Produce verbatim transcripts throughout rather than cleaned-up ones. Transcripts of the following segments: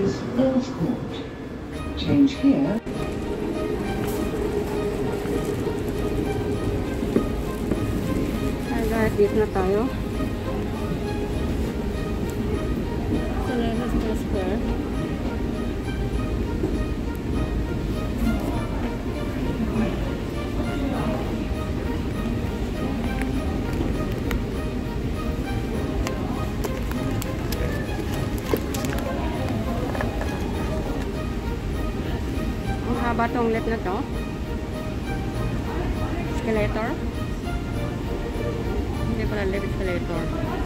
is Earl's Court. Change here. Ay guys, dito na tayo. Sa Leicester Square. Haba tong lift na to. Escalator. Hindi pala lift, escalator.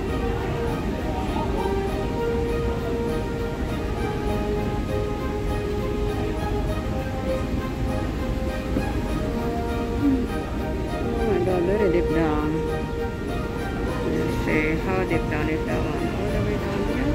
Oh my god, very deep down. Let's see how deep down is that one. All the way down here.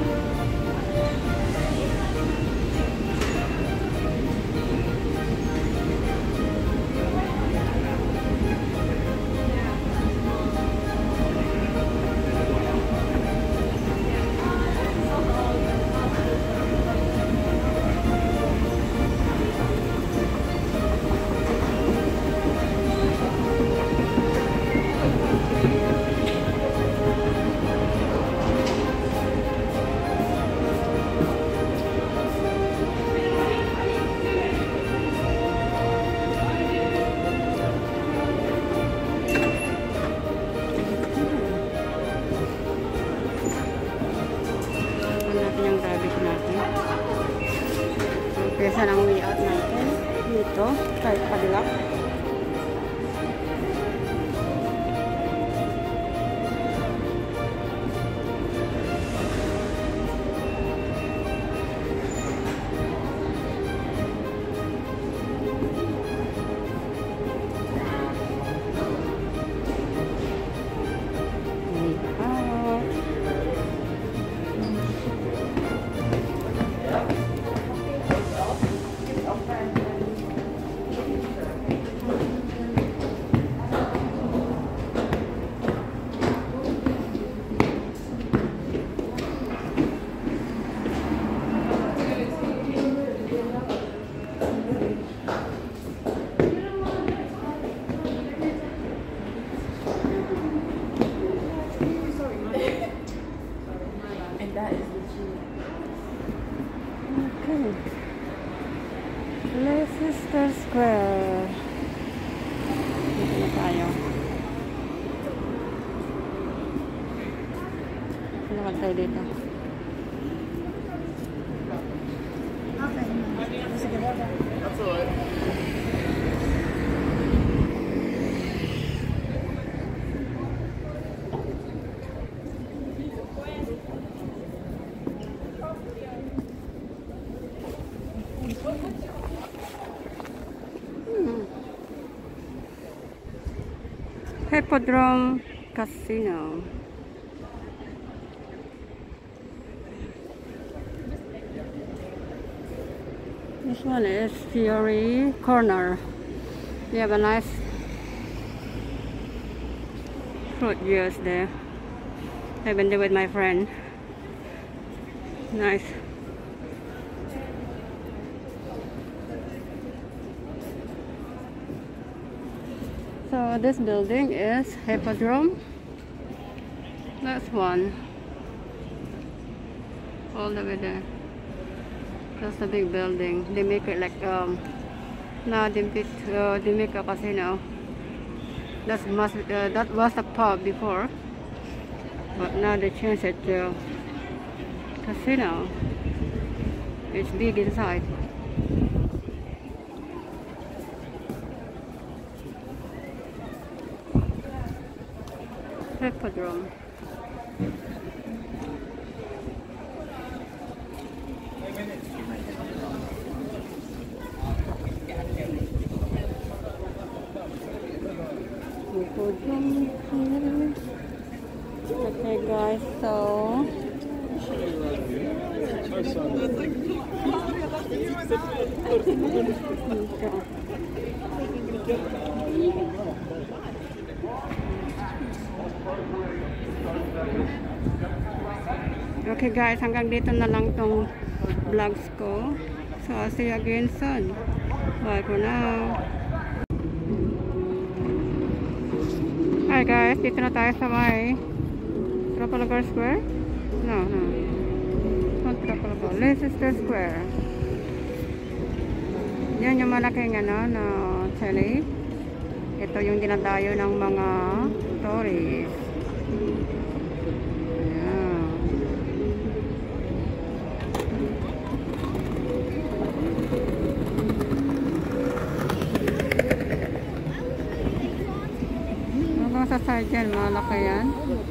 Pesa ng way out natin dito kahit padilak. Leicester Square. Dito na tayo. Lakad tayo dito. Okay. That's alright. Hippodrome Casino. This one is Fury Corner. We have a nice fruit juice there. I've been there with my friend. Nice. So this building is Hippodrome. That's one. All the way there. That's a big building. They make it like um now they make uh, they make a casino. That's must uh, that was a pub before, but now they changed it to casino. It's big inside. Hippodrome. Okay guys, so okay guys, hanggang dito na lang tong vlogs ko. So I'll see you again soon. Bye for now. Hi guys, dito na tayo sa may Trafalgar Square? No, no. Not Trafalgar. Leicester Square. Yan yung malaking ano, na chili. Ito yung dinadayo ng mga tourists. Ayan. Hanggang sa side yan, malaki yan.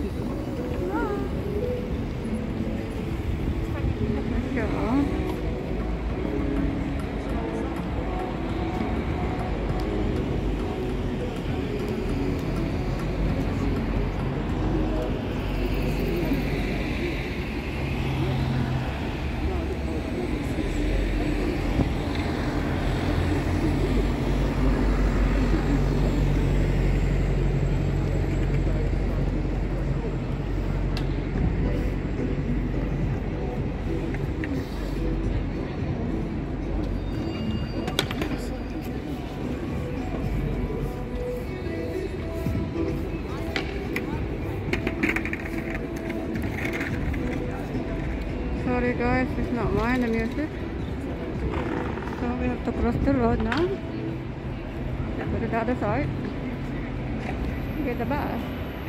Ito, oh. Sorry guys, it's not mine, the music. So we have to cross the road now. Go to the other side. Get the bus.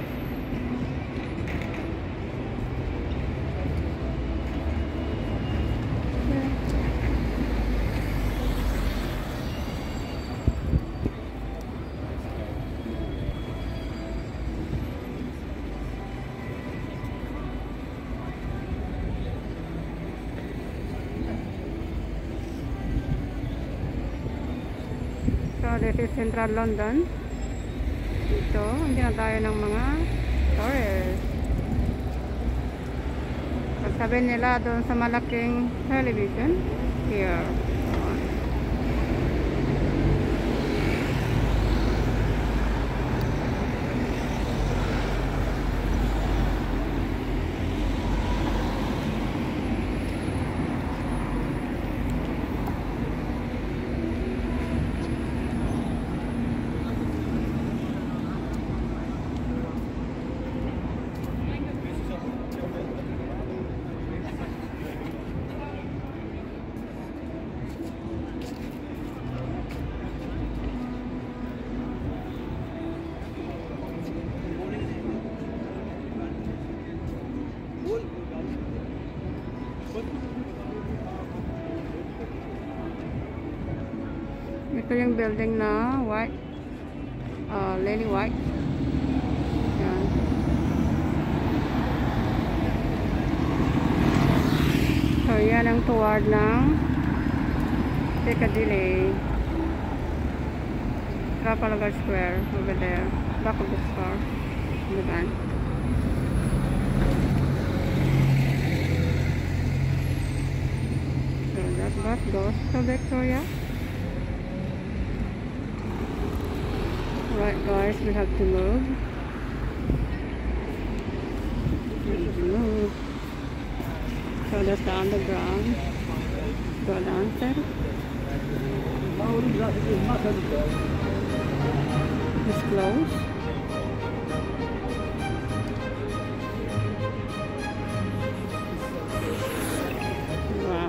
So this is Central London. Dito, hindi na tayo ng mga tourists. Sabi nila doon sa malaking television, here. Ito yung building na white, uh, lily white. Yan. So yan ang toward ng Piccadilly, Trafalgar Square, over there, back of the car, in the van. So that bus goes to Victoria. Right guys, we have to move. We have to move. So that's the underground. Go downstairs. It's closed. Wow.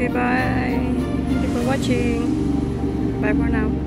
Okay, bye. Thank you for watching. Bye for now.